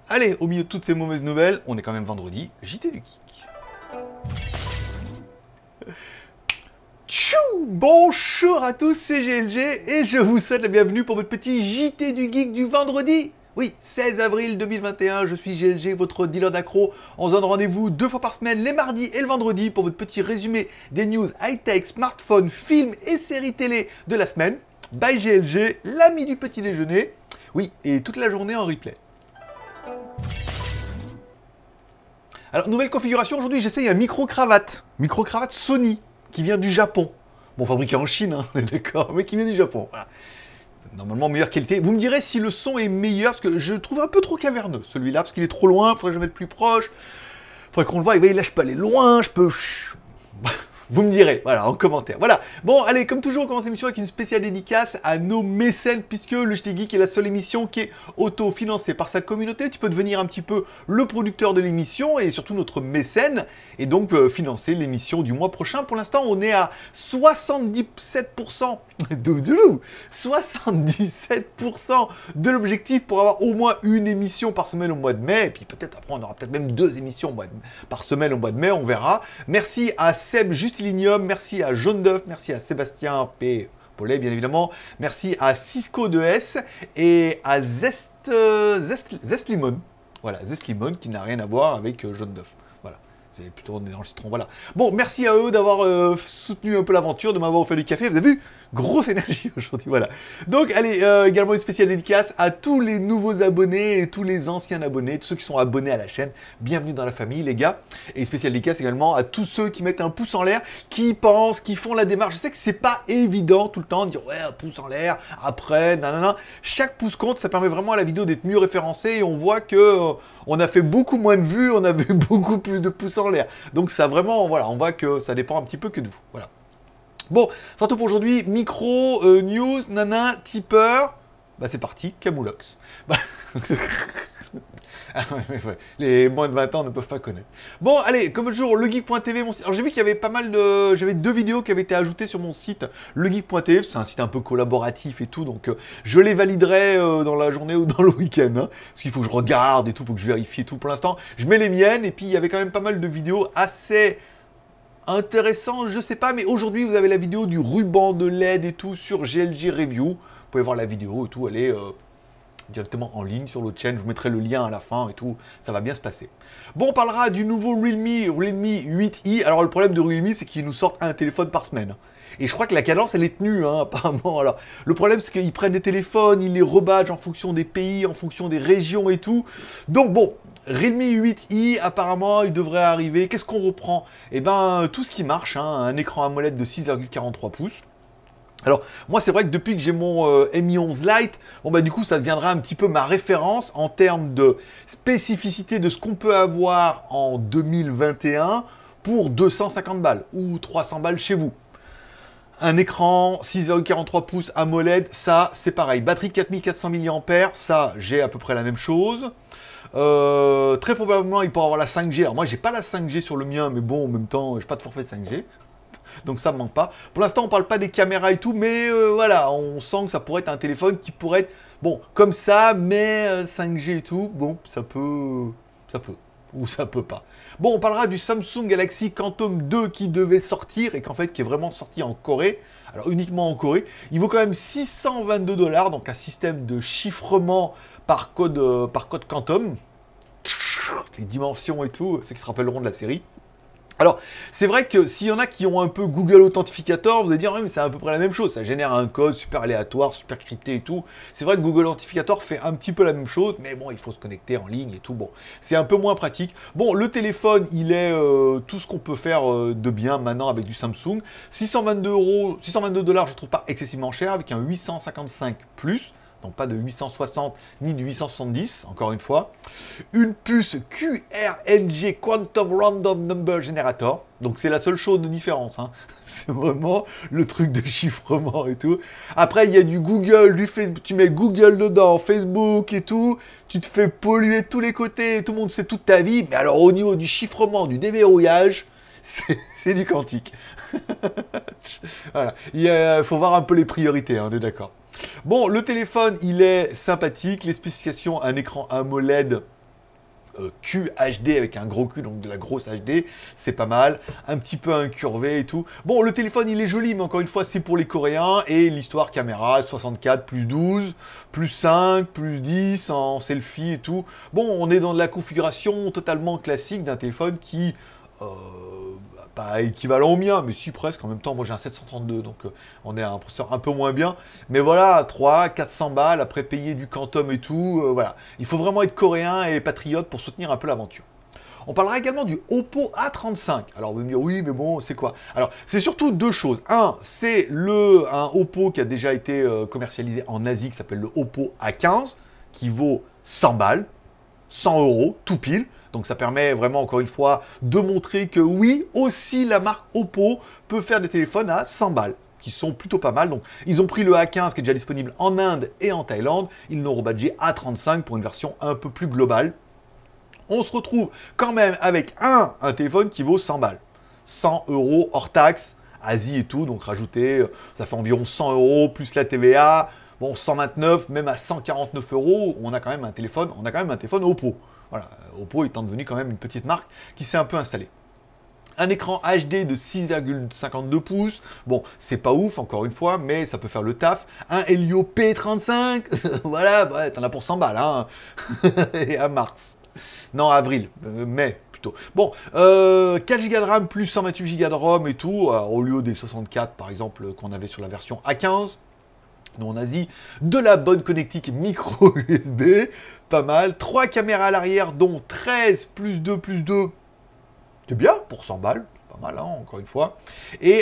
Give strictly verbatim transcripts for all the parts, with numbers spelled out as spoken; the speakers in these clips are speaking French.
Allez, au milieu de toutes ces mauvaises nouvelles, on est quand même vendredi, J T du Geek. Tchou, bonjour à tous, c'est G L G et je vous souhaite la bienvenue pour votre petit J T du Geek du vendredi. Oui, seize avril deux mille vingt et un, je suis G L G, votre dealer d'accro. On se donne rendez-vous deux fois par semaine, les mardis et le vendredi, pour votre petit résumé des news high-tech, smartphones, films et séries télé de la semaine. By G L G, l'ami du petit déjeuner. Oui, et toute la journée en replay. Alors, nouvelle configuration, aujourd'hui j'essaye un micro-cravate. Micro-cravate Sony, qui vient du Japon. Bon, fabriqué en Chine, hein, on est d'accord, mais qui vient du Japon. Voilà. Normalement, meilleure qualité. Vous me direz si le son est meilleur, parce que je le trouve un peu trop caverneux, celui-là, parce qu'il est trop loin, faudrait que je le mette plus proche. Faudrait qu'on le voie, et vous voyez, là je peux aller loin, je peux... Vous me direz, voilà, en commentaire. Voilà. Bon, allez, comme toujours, on commence l'émission avec une spéciale dédicace à nos mécènes, puisque le J T Geek est la seule émission qui est auto-financée par sa communauté. Tu peux devenir un petit peu le producteur de l'émission et surtout notre mécène, et donc euh, financer l'émission du mois prochain. Pour l'instant, on est à soixante-dix-sept pour cent de, de loup, soixante-dix-sept pour cent de l'objectif pour avoir au moins une émission par semaine au mois de mai, et puis peut-être après, on aura peut-être même deux émissions au mois de, par semaine au mois de mai, on verra. Merci à Seb Justilinium, merci à Jaune d'œuf, merci à Sébastien P. Paulet, bien évidemment, merci à Cisco deux S et à Zest, euh, Zest, Zest Limon. Voilà, Zest Limon qui n'a rien à voir avec euh, Jaune d'œuf. Voilà, c'est plutôt dans le citron, voilà. Bon, merci à eux d'avoir euh, soutenu un peu l'aventure, de m'avoir offert du café, vous avez vu? Grosse énergie aujourd'hui, voilà. Donc, allez, euh, également une spéciale dédicace à tous les nouveaux abonnés et tous les anciens abonnés, tous ceux qui sont abonnés à la chaîne. Bienvenue dans la famille, les gars. Et une spéciale dédicace également à tous ceux qui mettent un pouce en l'air, qui pensent, qui font la démarche. Je sais que c'est pas évident tout le temps de dire, ouais, un pouce en l'air, après, nanana. Chaque pouce compte, ça permet vraiment à la vidéo d'être mieux référencée et on voit que... Euh, on a fait beaucoup moins de vues, on avait beaucoup plus de pouces en l'air. Donc, ça vraiment, voilà, on voit que ça dépend un petit peu que de vous, voilà. Bon, c'est tout pour aujourd'hui. Micro, euh, news, nana, tipeur. Bah c'est parti, Camoulox. Bah... ah, ouais, ouais. Les moins de vingt ans ne peuvent pas connaître. Bon, allez, comme toujours, legeek point t v. Mon... Alors j'ai vu qu'il y avait pas mal de... J'avais deux vidéos qui avaient été ajoutées sur mon site, legeek point t v. C'est un site un peu collaboratif et tout, donc euh, je les validerai euh, dans la journée ou dans le week-end. Hein, parce qu'il faut que je regarde et tout, il faut que je vérifie et tout. Pour l'instant, je mets les miennes et puis il y avait quand même pas mal de vidéos assez... intéressant, je sais pas, mais aujourd'hui vous avez la vidéo du ruban de L E D et tout sur G L G Review. Vous pouvez voir la vidéo et tout, elle est euh, directement en ligne sur l'autre chaîne. Je vous mettrai le lien à la fin et tout, ça va bien se passer. Bon, on parlera du nouveau Realme, Realme huit i. Alors le problème de Realme, c'est qu'ils nous sortent un téléphone par semaine. Et je crois que la cadence, elle est tenue, hein, apparemment. Alors, le problème, c'est qu'ils prennent des téléphones, ils les rebadgent en fonction des pays, en fonction des régions et tout. Donc bon, Realme huit i, apparemment, il devrait arriver. Qu'est-ce qu'on reprend? Eh ben, tout ce qui marche, hein, un écran AMOLED de six virgule quarante-trois pouces. Alors, moi, c'est vrai que depuis que j'ai mon euh, M I onze Lite, bon, bah, du coup, ça deviendra un petit peu ma référence en termes de spécificité de ce qu'on peut avoir en deux mille vingt et un pour deux cent cinquante balles ou trois cents balles chez vous. Un écran six virgule quarante-trois pouces AMOLED, ça, c'est pareil. Batterie de quatre mille quatre cents milliampères, ça, j'ai à peu près la même chose. Euh, très probablement, il pourra avoir la cinq G. Alors moi, j'ai pas la cinq G sur le mien, mais bon, en même temps, j'ai pas de forfait cinq G. Donc ça me manque pas. Pour l'instant, on parle pas des caméras et tout, mais euh, voilà, on sent que ça pourrait être un téléphone qui pourrait être, bon, comme ça, mais euh, cinq G et tout, bon, ça peut... ça peut. Ou ça peut pas. Bon, on parlera du Samsung Galaxy Quantum deux qui devait sortir et qu'en fait, qui est vraiment sorti en Corée. Alors, uniquement en Corée. Il vaut quand même six cent vingt-deux dollars, donc un système de chiffrement par code, euh, par code Quantum. Les dimensions et tout, ceux qui se rappelleront de la série. Alors, c'est vrai que s'il y en a qui ont un peu Google Authentificator, vous allez dire, oui, mais c'est à peu près la même chose. Ça génère un code super aléatoire, super crypté et tout. C'est vrai que Google Authentificator fait un petit peu la même chose, mais bon, il faut se connecter en ligne et tout. Bon, c'est un peu moins pratique. Bon, le téléphone, il est euh, tout ce qu'on peut faire euh, de bien maintenant avec du Samsung. six cent vingt-deux euros, six cent vingt-deux dollars, je trouve pas excessivement cher, avec un huit cent cinquante-cinq plus. Donc pas de huit cent soixante ni de huit cent soixante-dix, encore une fois. Une puce Q R N G Quantum Random Number Generator. Donc c'est la seule chose de différence. Hein. C'est vraiment le truc de chiffrement et tout. Après, il y a du Google, du Facebook. Tu mets Google dedans, Facebook et tout. Tu te fais polluer de tous les côtés. Tout le monde sait toute ta vie. Mais alors au niveau du chiffrement, du déverrouillage, c'est du quantique. Voilà. Il faut voir un peu les priorités, hein, on est d'accord. Bon, le téléphone, il est sympathique. Les spécifications, un écran AMOLED euh, Q H D avec un gros Q, donc de la grosse H D, c'est pas mal. Un petit peu incurvé et tout. Bon, le téléphone, il est joli, mais encore une fois, c'est pour les Coréens. Et l'histoire caméra, soixante-quatre plus douze, plus cinq, plus dix en selfie et tout. Bon, on est dans de la configuration totalement classique d'un téléphone qui... Euh, pas équivalent au mien, mais si presque. En même temps, moi j'ai un sept cent trente-deux, donc euh, on est à un processeur un peu moins bien. Mais voilà, trois cents, quatre cents balles, après payer du Quantum et tout, euh, voilà. Il faut vraiment être coréen et patriote pour soutenir un peu l'aventure. On parlera également du Oppo A trente-cinq. Alors vous me dire, oui, mais bon, c'est quoi? Alors, c'est surtout deux choses. Un, c'est le un Oppo qui a déjà été euh, commercialisé en Asie, qui s'appelle le Oppo A quinze, qui vaut cent balles, cent euros, tout pile. Donc ça permet vraiment, encore une fois, de montrer que oui, aussi la marque Oppo peut faire des téléphones à cent balles, qui sont plutôt pas mal. Donc ils ont pris le A quinze qui est déjà disponible en Inde et en Thaïlande. Ils l'ont rebadgé A trente-cinq pour une version un peu plus globale. On se retrouve quand même avec un, un téléphone qui vaut cent balles. cent euros hors taxe, Asie et tout. Donc rajouter, ça fait environ cent euros plus la T V A. Bon, cent vingt-neuf, même à cent quarante-neuf euros, on a quand même un téléphone, on a quand même un téléphone Oppo. Voilà, Oppo étant devenu quand même une petite marque qui s'est un peu installée. Un écran H D de six virgule cinquante-deux pouces. Bon, c'est pas ouf, encore une fois, mais ça peut faire le taf. Un Helio P trente-cinq. Voilà, bah, t'en as pour cent balles, hein. Et à mars. Non, avril, euh, mai plutôt. Bon, euh, quatre giga de RAM plus cent vingt-huit giga de ROM et tout, euh, au lieu des soixante-quatre, par exemple, qu'on avait sur la version A quinze. Nous en Asie, de la bonne connectique micro U S B, pas mal. Trois caméras à l'arrière, dont treize plus deux plus deux. C'est bien, pour cent balles, pas mal, hein, encore une fois. Et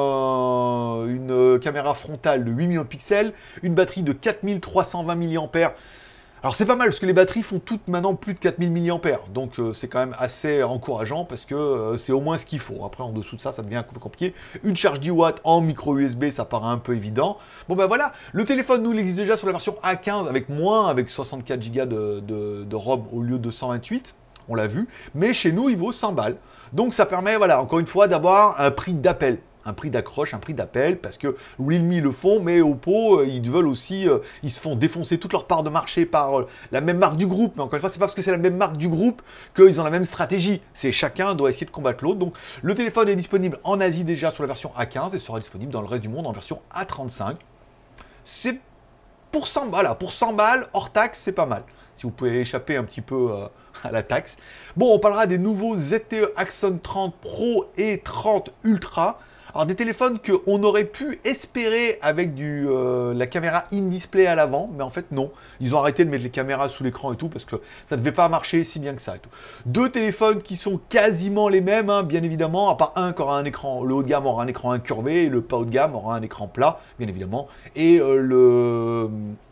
un, une caméra frontale de huit millions de pixels, une batterie de quatre mille trois cent vingt milliampères. Alors c'est pas mal, parce que les batteries font toutes maintenant plus de quatre mille milliampères. Donc euh, c'est quand même assez encourageant, parce que euh, c'est au moins ce qu'il faut. Après, en dessous de ça, ça devient un peu compliqué. Une charge dix watts en micro U S B, ça paraît un peu évident. Bon ben voilà, le téléphone, nous, il existe déjà sur la version A quinze, avec moins, avec soixante-quatre giga de, de, de ROM au lieu de cent vingt-huit. On l'a vu. Mais chez nous, il vaut cent balles. Donc ça permet, voilà, encore une fois, d'avoir un prix d'appel. Un prix d'accroche, un prix d'appel, parce que Realme le font, mais Oppo, euh, ils veulent aussi, euh, ils se font défoncer toute leur part de marché par euh, la même marque du groupe. Mais encore une fois, c'est pas parce que c'est la même marque du groupe qu'ils ont la même stratégie. C'est chacun doit essayer de combattre l'autre. Donc le téléphone est disponible en Asie déjà sur la version A quinze et sera disponible dans le reste du monde en version A trente-cinq. C'est pour cent balles, pour cent balles hors taxe, c'est pas mal. Si vous pouvez échapper un petit peu euh, à la taxe. Bon, on parlera des nouveaux Z T E Axon trente Pro et trente Ultra. Alors des téléphones qu'on aurait pu espérer avec du, euh, la caméra in-display à l'avant, mais en fait non. Ils ont arrêté de mettre les caméras sous l'écran et tout, parce que ça ne devait pas marcher si bien que ça et tout. Deux téléphones qui sont quasiment les mêmes, hein, bien évidemment, à part un qui aura un écran, le haut de gamme aura un écran incurvé, et le pas haut de gamme aura un écran plat, bien évidemment. Et euh, le...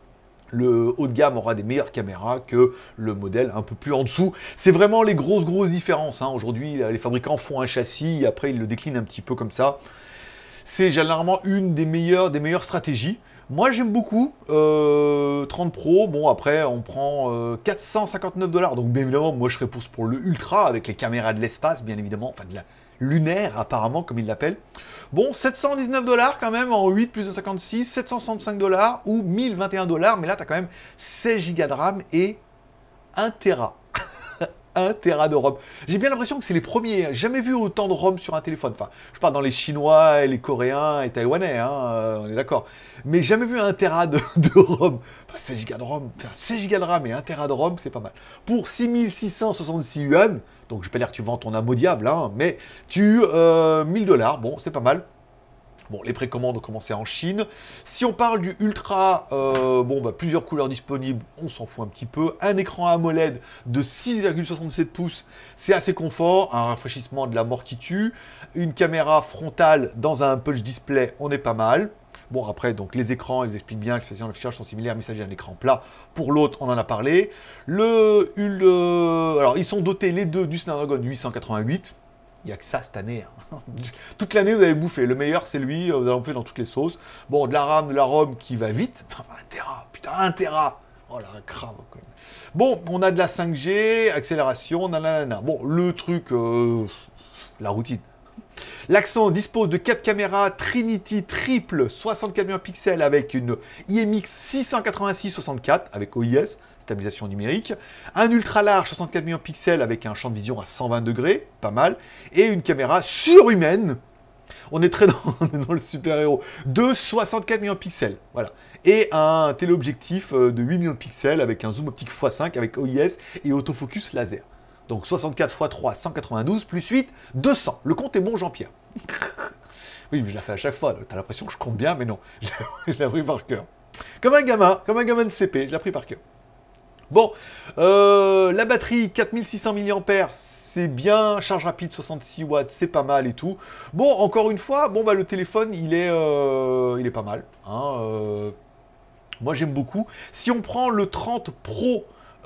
Le haut de gamme aura des meilleures caméras que le modèle un peu plus en dessous. C'est vraiment les grosses, grosses différences, hein. Aujourd'hui, les fabricants font un châssis, et après ils le déclinent un petit peu comme ça. C'est généralement une des meilleures, des meilleures stratégies. Moi, j'aime beaucoup. Euh, trente Pro, bon, après, on prend euh, quatre cent cinquante-neuf dollars. Donc, bien évidemment, moi, je serais pour, pour le Ultra, avec les caméras de l'espace, bien évidemment. Enfin, de la lunaire, apparemment, comme ils l'appellent. Bon, sept cent dix-neuf dollars quand même, en huit plus de cinquante-six, sept cent soixante-cinq dollars ou mille vingt et un dollars. Mais là, tu as quand même seize giga de RAM et un téra. un téra de ROM. J'ai bien l'impression que c'est les premiers. Jamais vu autant de ROM sur un téléphone. Enfin, je parle dans les Chinois, et les Coréens et Taïwanais, hein, euh, on est d'accord. Mais jamais vu un téra de, de ROM. Enfin, seize giga de ROM, enfin, seize giga de RAM et un téra de ROM, c'est pas mal. Pour six mille six cent soixante-six yuan, donc je vais pas dire que tu vends ton âme au diable, hein, mais tu euh, mille dollars, bon, c'est pas mal. Bon, les précommandes ont commencé en Chine. Si on parle du Ultra, euh, bon, bah, plusieurs couleurs disponibles, on s'en fout un petit peu. Un écran AMOLED de six virgule soixante-sept pouces, c'est assez confort. Un rafraîchissement de la mort qui tue. Une caméra frontale dans un punch display, on est pas mal. Bon, après, donc les écrans, ils expliquent bien que les stations d'affichage sont similaires, mais il s'agit d'un écran plat. Pour l'autre, on en a parlé. Le, le, alors, ils sont dotés les deux du Snapdragon huit cent quatre-vingt-huit. Il n'y a que ça cette année. Hein. Toute l'année, vous avez bouffé. Le meilleur, c'est lui. Vous allez en faire dans toutes les sauces. Bon, de la RAM, de la ROM qui va vite. Enfin, un téra. Putain, un téra. Oh la crame. Quoi. Bon, on a de la cinq G, accélération, nanana. Bon, le truc, euh, la routine. L'Axon dispose de quatre caméras Trinity triple soixante-quatre mégapixels avec une I M X six cent quatre-vingt-six soixante-quatre avec O I S. stabilisation numérique, un ultra large soixante-quatre millions de pixels avec un champ de vision à cent vingt degrés, pas mal, et une caméra surhumaine. On est très dans, dans le super-héros, de soixante-quatre millions de pixels, voilà. Et un téléobjectif de huit millions de pixels avec un zoom optique fois cinq avec O I S et autofocus laser. Donc soixante-quatre fois trois, cent quatre-vingt-douze, plus huit, deux cents. Le compte est bon, Jean-Pierre. Oui, je la fais à chaque fois, t'as l'impression que je compte bien, mais non, je l'ai appris par cœur. Comme un gamin, comme un gamin de C P, je l'ai appris par cœur. Bon, euh, la batterie, quatre mille six cents milliampères, c'est bien, charge rapide, soixante-six watts, c'est pas mal et tout. Bon, encore une fois, bon bah le téléphone, il est, euh, il est pas mal. Hein, euh, moi, j'aime beaucoup. Si on prend le trente Pro,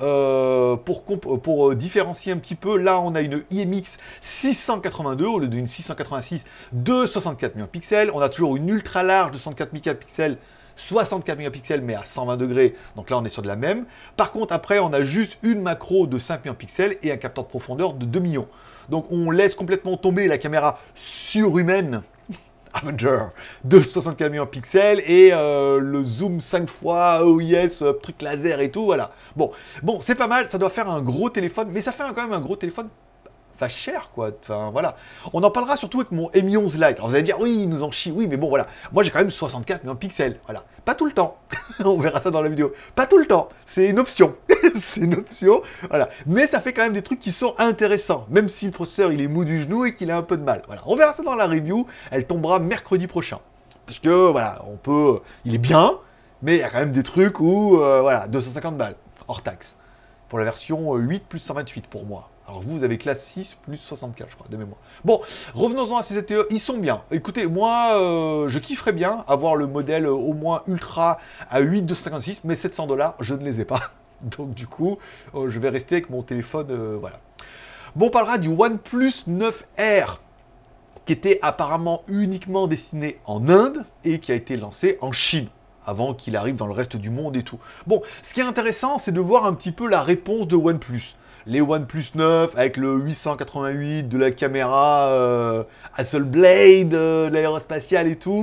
Euh, pour, pour euh, différencier un petit peu, là on a une I M X six cent quatre-vingt-deux au lieu d'une six cent quatre-vingt-six de soixante-quatre millions de pixels. On a toujours une ultra large de soixante-quatre mégapixels, soixante-quatre mégapixels mais à cent vingt degrés, donc là on est sur de la même. Par contre après on a juste une macro de cinq millions de pixels et un capteur de profondeur de deux millions. Donc on laisse complètement tomber la caméra surhumaine Avenger de soixante-quatre millions de pixels et euh, le zoom cinq fois, O I S, euh, truc laser et tout, voilà. Bon, bon c'est pas mal, ça doit faire un gros téléphone, mais ça fait quand même un gros téléphone pas cher, quoi. Enfin, voilà. On en parlera surtout avec mon Mi onze Lite. Alors vous allez dire, oui, il nous en chie, oui, mais bon, voilà. Moi, j'ai quand même soixante-quatre millions de pixels, voilà. Pas tout le temps. On verra ça dans la vidéo. Pas tout le temps. C'est une option. C'est une option, voilà. Mais ça fait quand même des trucs qui sont intéressants, même si le processeur, il est mou du genou et qu'il a un peu de mal. Voilà. On verra ça dans la review. Elle tombera mercredi prochain. Parce que, voilà, on peut... Il est bien, mais il y a quand même des trucs où, euh, voilà, deux cent cinquante balles, hors taxe. Pour la version huit plus cent vingt-huit pour moi. Alors vous, vous avez classe six plus soixante-quatre, je crois, de mémoire. Bon, revenons-en à ces Z T E, ils sont bien. Écoutez, moi, euh, je kifferais bien avoir le modèle euh, au moins ultra à huit deux cent cinquante-six, mais sept cents dollars, je ne les ai pas. Donc du coup, euh, je vais rester avec mon téléphone, euh, voilà. Bon, on parlera du OnePlus neuf R, qui était apparemment uniquement destiné en Inde et qui a été lancé en Chine, avant qu'il arrive dans le reste du monde et tout. Bon, ce qui est intéressant, c'est de voir un petit peu la réponse de OnePlus. Les OnePlus neuf avec le huit cent quatre-vingt-huit, de la caméra euh, Hasselblad, euh, de l'aérospatiale et tout.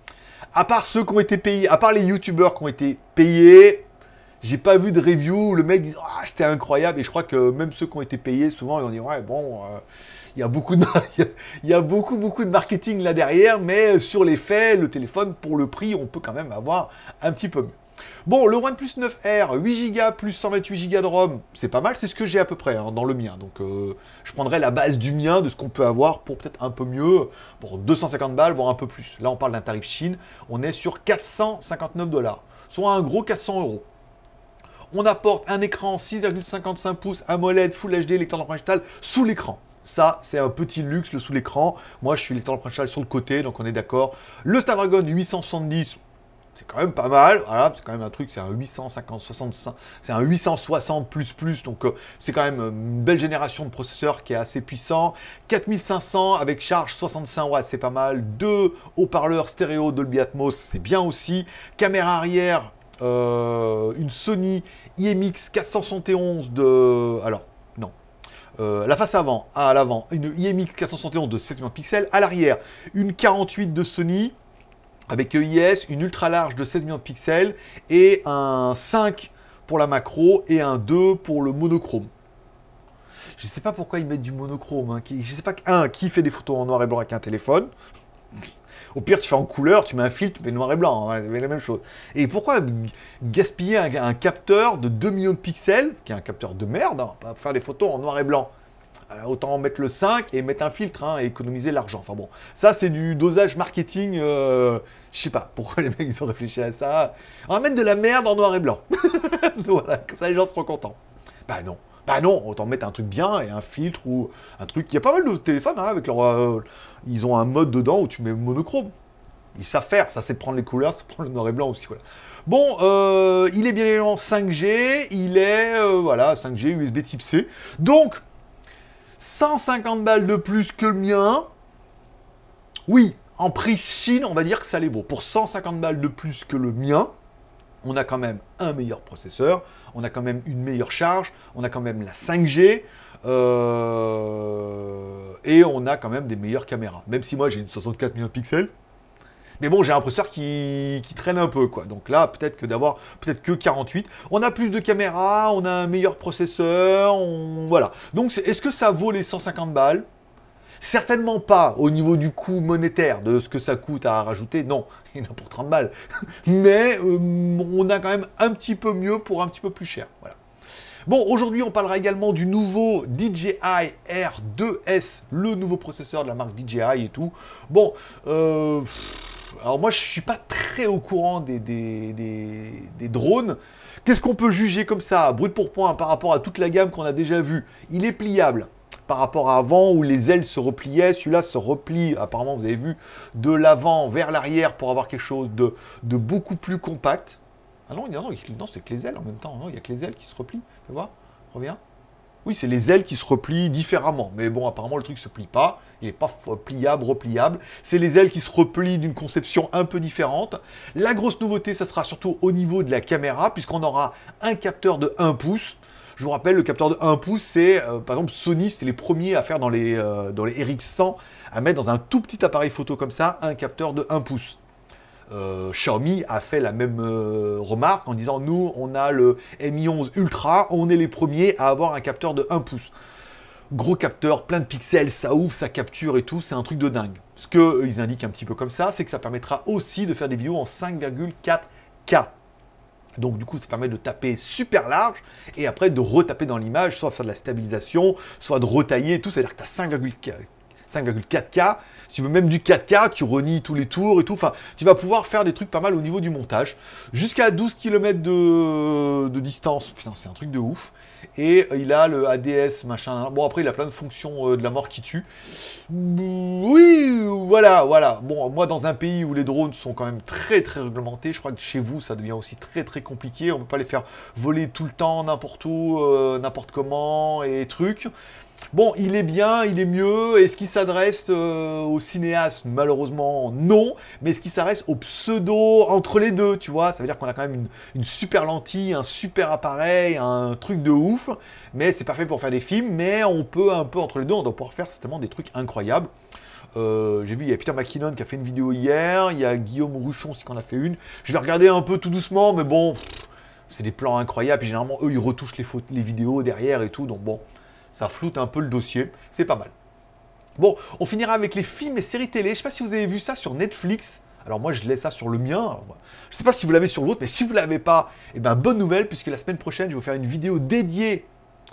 À part ceux qui ont été payés, à part les youtubeurs qui ont été payés, j'ai pas vu de review où le mec dit ah, c'était incroyable. Et je crois que même ceux qui ont été payés, souvent ils vont dire ouais bon, euh, il y a beaucoup de, il y a beaucoup beaucoup de marketing là derrière, mais sur les faits, le téléphone pour le prix, on peut quand même avoir un petit peu mieux. Bon, le OnePlus neuf R, huit giga plus cent vingt-huit giga de ROM, c'est pas mal, c'est ce que j'ai à peu près hein, dans le mien. Donc euh, je prendrai la base du mien, de ce qu'on peut avoir pour peut-être un peu mieux, pour deux cent cinquante balles, voire un peu plus. Là, on parle d'un tarif Chine, on est sur quatre cent cinquante-neuf dollars, soit un gros quatre cents euros. On apporte un écran six virgule cinquante-cinq pouces AMOLED Full H D, lecteur d'empreinte digitale sous l'écran. Ça, c'est un petit luxe, le sous l'écran. Moi, je suis lecteur d'empreinte digitale sur le côté, donc on est d'accord. Le Snapdragon huit cent soixante-dix, c'est quand même pas mal, voilà, c'est quand même un truc, c'est un huit cent cinquante, soixante-cinq, c'est un huit cent soixante plus plus, donc euh, c'est quand même une belle génération de processeurs qui est assez puissant. quatre mille cinq cents avec charge soixante-cinq watts, c'est pas mal. Deux haut-parleurs stéréo Dolby Atmos, c'est bien aussi. Caméra arrière, euh, une Sony I M X quatre cent soixante et onze de... Alors, non. Euh, la face avant, à l'avant, une I M X quatre cent soixante et onze de sept millions de pixels. À l'arrière, une quarante-huit de Sony avec E I S, une ultra large de seize millions de pixels et un cinq pour la macro et un deux pour le monochrome. Je ne sais pas pourquoi ils mettent du monochrome. Hein. Je ne sais pas, un, qui fait des photos en noir et blanc avec un téléphone. Au pire, tu fais en couleur, tu mets un filtre, tu mets noir et blanc, hein, c'est la même chose. Et pourquoi gaspiller un, un capteur de deux millions de pixels, qui est un capteur de merde, hein, pour faire des photos en noir et blanc? Alors, autant mettre le cinq et mettre un filtre hein, et économiser l'argent. Enfin bon, ça c'est du dosage marketing. Euh, je sais pas pourquoi les mecs ils ont réfléchi à ça. On va mettre de la merde en noir et blanc. Voilà, comme ça les gens seront contents. Bah non, bah non, autant mettre un truc bien et un filtre ou un truc. Il y a pas mal de téléphones hein, avec leur. Euh, ils ont un mode dedans où tu mets monochrome. Ils savent faire, ça c'est prendre les couleurs, ça prend le noir et blanc aussi. Voilà. Bon, euh, il est bien évidemment cinq G, il est euh, voilà cinq G U S B type C. Donc cent cinquante balles de plus que le mien. Oui, en prix Chine, on va dire que ça les vaut. Pour cent cinquante balles de plus que le mien, on a quand même un meilleur processeur, on a quand même une meilleure charge, on a quand même la cinq G, euh, et on a quand même des meilleures caméras. Même si moi j'ai une soixante-quatre millions de pixels, Mais bon, j'ai un processeur qui, qui traîne un peu, quoi. Donc là, peut-être que d'avoir, peut-être que quarante-huit. On a plus de caméras, on a un meilleur processeur, on... voilà. Donc, est-ce que ça vaut les cent cinquante balles? Certainement pas au niveau du coût monétaire, de ce que ça coûte à rajouter. Non, il y en a pour trente balles. Mais euh, on a quand même un petit peu mieux pour un petit peu plus cher. Voilà. Bon, aujourd'hui, on parlera également du nouveau D J I R deux S, le nouveau processeur de la marque D J I et tout. Bon, euh... alors moi, je suis pas très au courant des, des, des, des drones. Qu'est-ce qu'on peut juger comme ça, brut pour point, par rapport à toute la gamme qu'on a déjà vue? Il est pliable. Par rapport à avant où les ailes se repliaient, celui-là se replie, apparemment vous avez vu, de l'avant vers l'arrière pour avoir quelque chose de, de beaucoup plus compact. Ah non, non, non c'est que les ailes en même temps, non, il n'y a que les ailes qui se replient, fais voir, reviens. Oui, c'est les ailes qui se replient différemment, mais bon, apparemment le truc ne se plie pas, il n'est pas pliable, repliable. C'est les ailes qui se replient d'une conception un peu différente. La grosse nouveauté, ça sera surtout au niveau de la caméra, puisqu'on aura un capteur de un pouce. Je vous rappelle, le capteur de un pouce, c'est, euh, par exemple, Sony, c'était les premiers à faire dans les, euh, dans les R X cent, à mettre dans un tout petit appareil photo comme ça, un capteur de un pouce. Euh, Xiaomi a fait la même euh, remarque en disant, nous, on a le Mi onze Ultra, on est les premiers à avoir un capteur de un pouce. Gros capteur, plein de pixels, ça ouvre, ça capture et tout, c'est un truc de dingue. Ce qu'ils indiquent un petit peu comme ça, c'est que ça permettra aussi de faire des vidéos en cinq virgule quatre K. Donc du coup, ça permet de taper super large et après de retaper dans l'image, soit faire de la stabilisation, soit de retailler et tout. C'est-à-dire que tu as cinq virgule quatre K. Si tu veux même du quatre K, tu renies tous les tours et tout. Enfin, tu vas pouvoir faire des trucs pas mal au niveau du montage. Jusqu'à douze kilomètres de, de distance. Putain, c'est un truc de ouf. Et il a le A D S, machin. Bon, après, il a plein de fonctions de la mort qui tue. Oui, voilà, voilà. Bon, moi, dans un pays où les drones sont quand même très, très réglementés, je crois que chez vous, ça devient aussi très, très compliqué. On ne peut pas les faire voler tout le temps, n'importe où, euh, n'importe comment et trucs. Bon, il est bien, il est mieux. Est-ce qu'il s'adresse euh, aux cinéastes? Malheureusement, non. Mais est-ce qu'il s'adresse aux pseudo entre les deux, tu vois? Ça veut dire qu'on a quand même une, une super lentille, un super appareil, un truc de ouf. Mais c'est parfait pour faire des films. Mais on peut un peu entre les deux, on doit pouvoir faire certainement des trucs incroyables. Euh, j'ai vu, il y a Peter McKinnon qui a fait une vidéo hier. Il y a Guillaume Rouchon aussi qui en a fait une. Je vais regarder un peu tout doucement, mais bon, c'est des plans incroyables. Et généralement, eux, ils retouchent les, photos, les vidéos derrière et tout. Donc bon... ça floute un peu le dossier, c'est pas mal. Bon, on finira avec les films et séries télé. Je sais pas si vous avez vu ça sur Netflix. Alors moi, je laisse ça sur le mien. Alors, je sais pas si vous l'avez sur l'autre, mais si vous l'avez pas, eh ben bonne nouvelle, puisque la semaine prochaine, je vais vous faire une vidéo dédiée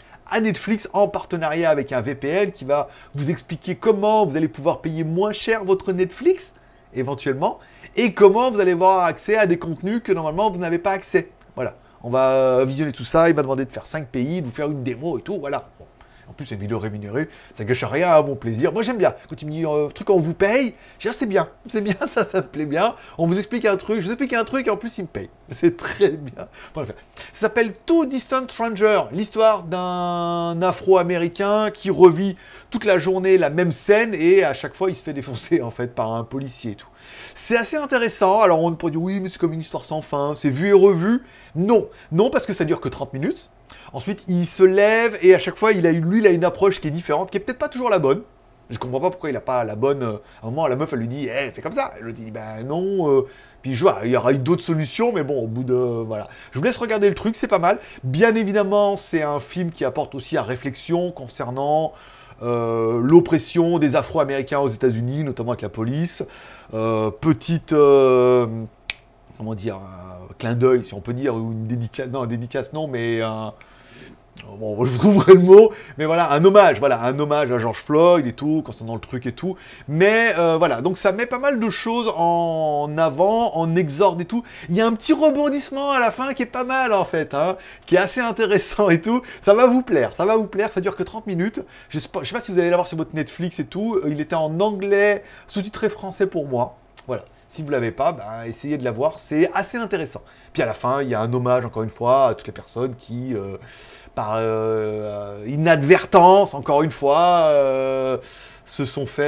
à Netflix en partenariat avec un V P N qui va vous expliquer comment vous allez pouvoir payer moins cher votre Netflix, éventuellement, et comment vous allez avoir accès à des contenus que normalement vous n'avez pas accès. Voilà, on va visionner tout ça. Il m'a demandé de faire cinq pays, de vous faire une démo et tout, voilà. Bon. En plus, c'est une vidéo rémunérée, ça gâche rien à mon plaisir. Moi, j'aime bien. Quand tu me dis euh, truc, on vous paye, je dis, ah, c'est bien, c'est bien, ça, ça me plaît bien. On vous explique un truc, je vous explique un truc, et en plus, il me paye. C'est très bien. Bon, ça s'appelle Two Distant Strangers, l'histoire d'un Afro-Américain qui revit toute la journée la même scène, et à chaque fois, il se fait défoncer, en fait, par un policier et tout. C'est assez intéressant. Alors, on pourrait dire, oui, mais c'est comme une histoire sans fin, c'est vu et revu. Non, non, parce que ça dure que trente minutes. Ensuite, il se lève et à chaque fois, il a, lui, il a une approche qui est différente, qui est peut-être pas toujours la bonne. Je comprends pas pourquoi il a pas la bonne. À un moment, la meuf, elle lui dit, eh, fais comme ça. Elle lui dit, ben non. Euh... Puis je vois, il y aura eu d'autres solutions, mais bon, au bout de. Voilà. Je vous laisse regarder le truc, c'est pas mal. Bien évidemment, c'est un film qui apporte aussi à réflexion concernant euh, l'oppression des Afro-Américains aux États-Unis, notamment avec la police. Euh, petite. Euh... Comment dire, un clin d'œil, si on peut dire, ou une dédicace, non, dédicace non, mais un, bon, je trouverai le mot, mais voilà, un hommage, voilà, un hommage à George Floyd et tout, concernant le truc et tout, mais euh, voilà, donc ça met pas mal de choses en avant, en exorde et tout, il y a un petit rebondissement à la fin qui est pas mal en fait, hein, qui est assez intéressant et tout, ça va vous plaire, ça va vous plaire, ça dure que trente minutes, je sais pas, je sais pas si vous allez l'avoir sur votre Netflix et tout, il était en anglais, sous-titré français pour moi, voilà. Si vous ne l'avez pas, ben, essayez de la voir, c'est assez intéressant. Puis à la fin, il y a un hommage, encore une fois, à toutes les personnes qui, euh, par euh, inadvertance, encore une fois, euh, se sont fait...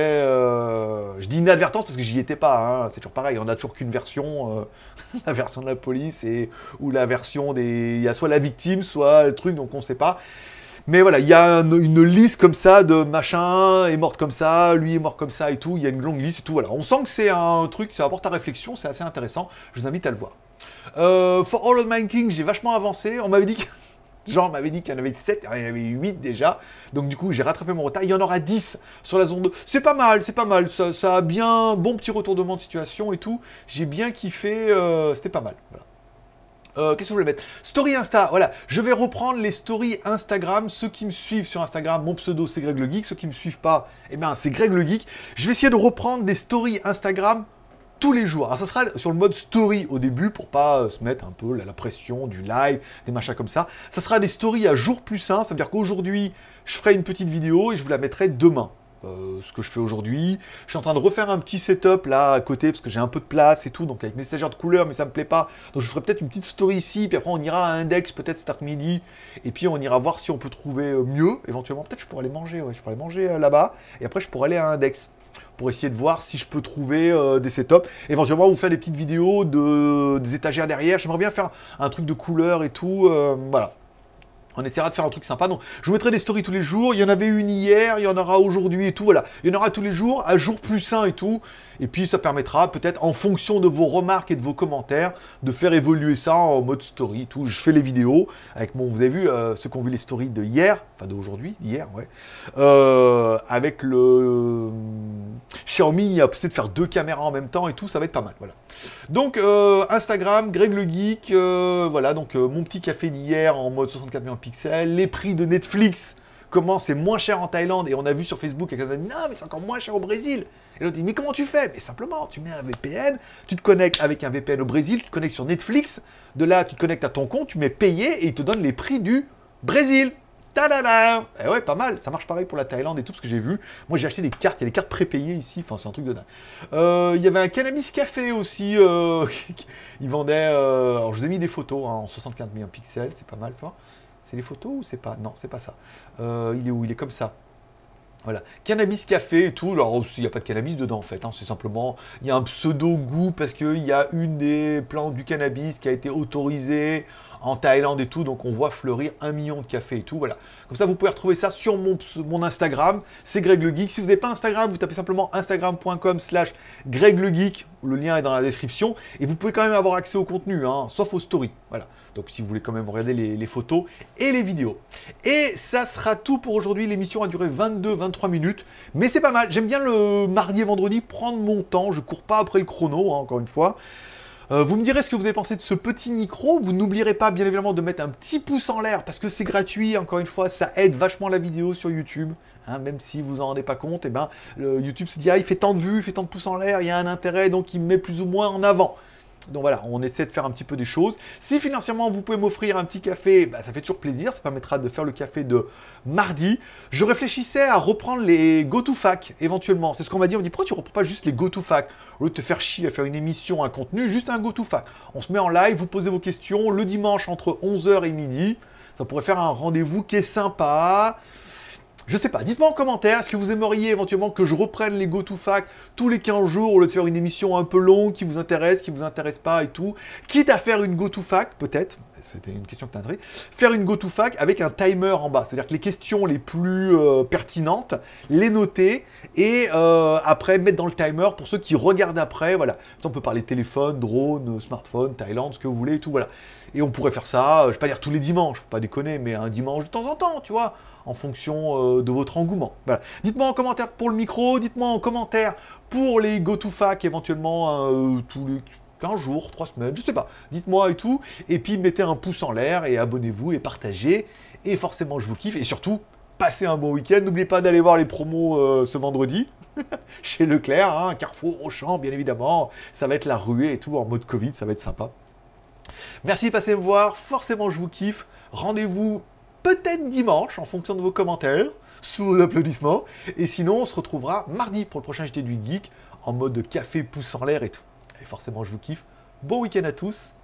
Euh, je dis inadvertance parce que j'y étais pas, hein, c'est toujours pareil, on n'a toujours qu'une version, euh, la version de la police, et, ou la version des... Il y a soit la victime, soit le truc, donc on ne sait pas. Mais voilà, il y a un- une liste comme ça de machin est morte comme ça, lui est mort comme ça et tout. Il y a une longue liste et tout. Voilà, on sent que c'est un truc, ça apporte à réflexion, c'est assez intéressant. Je vous invite à le voir. Euh, For All of My King, j'ai vachement avancé. On m'avait dit que... Genre, on m'avait dit qu'il y en avait sept, il y en avait huit déjà. Donc du coup, j'ai rattrapé mon retard. Il y en aura dix sur la zone deux. C'est pas mal, c'est pas mal. Ça, ça a bien... Bon petit retournement de situation et tout. J'ai bien kiffé. Euh, C'était pas mal. Voilà. Euh, Qu'est-ce que je voulais mettre? Story Insta, voilà. Je vais reprendre les stories Instagram. Ceux qui me suivent sur Instagram, mon pseudo c'est Greg le Geek. Ceux qui me suivent pas, eh ben c'est Greg le Geek. Je vais essayer de reprendre des stories Instagram tous les jours. Alors ça sera sur le mode story au début pour pas euh, se mettre un peu la, la pression du live, des machins comme ça. Ça sera des stories à jour plus un. Ça veut dire qu'aujourd'hui, je ferai une petite vidéo et je vous la mettrai demain. Euh, ce que je fais aujourd'hui. Je suis en train de refaire un petit setup là à côté parce que j'ai un peu de place et tout, donc avec mes stagères de couleurs, mais ça me plaît pas. Donc je ferai peut-être une petite story ici, puis après on ira à Index peut-être cet après-midi, et puis on ira voir si on peut trouver euh, mieux, éventuellement. Peut-être je pourrais aller manger, ouais, je pourrais aller manger euh, là-bas, et après je pourrais aller à Index pour essayer de voir si je peux trouver euh, des setups. Éventuellement vous faire des petites vidéos de des étagères derrière. J'aimerais bien faire un truc de couleur et tout, euh, voilà. On essaiera de faire un truc sympa. Donc, je vous mettrai des stories tous les jours. Il y en avait une hier, il y en aura aujourd'hui et tout. Voilà. Il y en aura tous les jours, à jour plus un et tout. Et puis, ça permettra peut-être, en fonction de vos remarques et de vos commentaires, de faire évoluer ça en mode story et tout. Je fais les vidéos avec mon... Vous avez vu, euh, ceux qui ont vu les stories de hier, enfin d'aujourd'hui, d'hier, ouais. Euh, avec le Xiaomi, il y a possibilité de faire deux caméras en même temps et tout. Ça va être pas mal. Voilà. Donc, euh, Instagram, Greg le Geek. Euh, voilà, donc euh, mon petit café d'hier en mode soixante-quatre millions de pixels. Les prix de Netflix. Comment c'est moins cher en Thaïlande. Et on a vu sur Facebook, quelqu'un a dit non, mais c'est encore moins cher au Brésil. Et l'autre dit mais comment tu fais? Mais simplement, tu mets un V P N, tu te connectes avec un V P N au Brésil, tu te connectes sur Netflix. De là, tu te connectes à ton compte, tu mets payé et il te donne les prix du Brésil. Tadada! Et ouais, pas mal. Ça marche pareil pour la Thaïlande et tout ce que j'ai vu. Moi, j'ai acheté des cartes. Il y a des cartes prépayées ici. Enfin, c'est un truc de dingue. Euh, il y avait un cannabis café aussi. Euh, ils vendaient. Euh, alors, je vous ai mis des photos hein, en soixante-quatre millions de pixels. C'est pas mal, tu vois. C'est les photos ou c'est pas? Non, c'est pas ça. Euh, il est où? Il est comme ça. Voilà, cannabis café et tout. Alors, il n'y a pas de cannabis dedans en fait. Hein. C'est simplement, il y a un pseudo goût parce qu'il y a une des plantes du cannabis qui a été autorisée en Thaïlande et tout. Donc, on voit fleurir un million de cafés et tout. Voilà. Comme ça, vous pouvez retrouver ça sur mon, mon Instagram. C'est Greg le Geek. Si vous n'avez pas Instagram, vous tapez simplement instagram point com slash Greg le Geek. Le lien est dans la description. Et vous pouvez quand même avoir accès au contenu, hein, sauf aux stories. Voilà. Donc si vous voulez quand même regarder les, les photos et les vidéos. Et ça sera tout pour aujourd'hui. L'émission a duré vingt-deux vingt-trois minutes. Mais c'est pas mal. J'aime bien le mardi et vendredi prendre mon temps. Je cours pas après le chrono, hein, encore une fois. Euh, vous me direz ce que vous avez pensé de ce petit micro. Vous n'oublierez pas, bien évidemment, de mettre un petit pouce en l'air parce que c'est gratuit. Encore une fois, ça aide vachement la vidéo sur YouTube. Hein, même si vous en rendez pas compte, eh ben, le YouTube se dit, ah, il fait tant de vues, il fait tant de pouces en l'air, il y a un intérêt, donc il me met plus ou moins en avant. Donc voilà, on essaie de faire un petit peu des choses. Si financièrement vous pouvez m'offrir un petit café, bah, ça fait toujours plaisir, ça permettra de faire le café de mardi. Je réfléchissais à reprendre les GoToFac éventuellement. C'est ce qu'on m'a dit, on me dit pourquoi tu reprends pas juste les GoToFac? Au lieu de te faire chier à faire une émission, un contenu, juste un GoToFac. On se met en live, vous posez vos questions le dimanche entre onze heures et midi. Ça pourrait faire un rendez-vous qui est sympa. Je sais pas, dites-moi en commentaire, est-ce que vous aimeriez éventuellement que je reprenne les GoToFac tous les quinze jours au lieu de faire une émission un peu longue qui vous intéresse, qui vous intéresse pas et tout. Quitte à faire une GoToFac, peut-être, c'était une question que t'as faire une GoToFac avec un timer en bas. C'est-à-dire que les questions les plus euh, pertinentes, les noter et euh, après mettre dans le timer pour ceux qui regardent après. Voilà. On peut parler téléphone, drone, smartphone, Thaïlande, ce que vous voulez et tout. Voilà. Et on pourrait faire ça, je vais pas dire tous les dimanches, faut pas déconner, mais un dimanche de temps en temps, tu vois, en fonction euh, de votre engouement. Voilà. Dites-moi en commentaire pour le micro, dites-moi en commentaire pour les GoToFac éventuellement euh, tous les quinze jours, trois semaines, je sais pas. Dites-moi et tout, et puis mettez un pouce en l'air et abonnez-vous et partagez. Et forcément, je vous kiffe. Et surtout, passez un bon week-end. N'oubliez pas d'aller voir les promos euh, ce vendredi chez Leclerc, hein, Carrefour, Auchan, bien évidemment. Ça va être la ruée et tout en mode Covid, ça va être sympa. Merci de passer me voir, forcément je vous kiffe. Rendez-vous peut-être dimanche en fonction de vos commentaires, sous vos applaudissements. Et sinon, on se retrouvera mardi pour le prochain J T du Geek en mode café pouce en l'air et tout. Et forcément, je vous kiffe. Bon week-end à tous